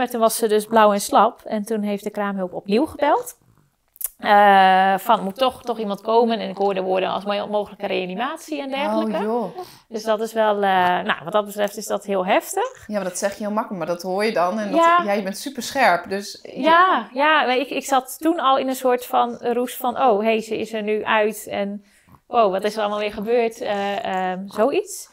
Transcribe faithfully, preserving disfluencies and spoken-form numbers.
maar toen was ze dus blauw en slap. En toen heeft de kraamhulp opnieuw gebeld. Uh, van, moet toch, toch iemand komen? En ik hoorde woorden als mogelijke reanimatie en dergelijke. Oh joh. Dus dat is wel, uh, nou, wat dat betreft is dat heel heftig. Ja, maar dat zeg je heel makkelijk, maar dat hoor je dan. En dat, ja. ja, je bent super scherp, dus... Je... Ja, ja ik, ik zat toen al in een soort van roes van, oh, hé, hey, ze is er nu uit. En wow, wat is er allemaal weer gebeurd? Uh, uh, zoiets.